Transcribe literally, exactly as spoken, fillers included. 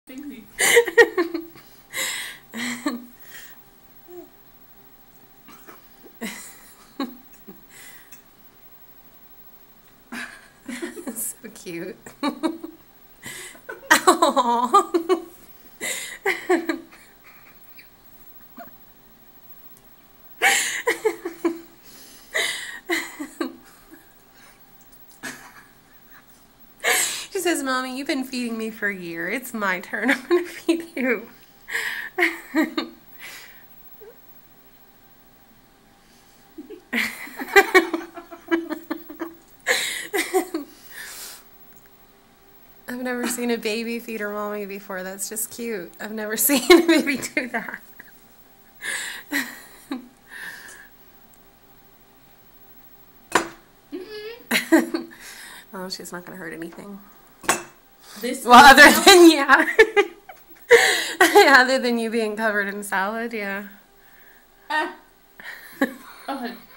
Bingley. So cute. Aww. She says, Mommy, you've been feeding me for a year. It's my turn. I'm going to feed you. I've never seen a baby feed her mommy before. That's just cute. I've never seen a baby do that. Oh, she's not going to hurt anything. This well, other now? than, yeah. Other than you being covered in salad, yeah. Ah. Okay.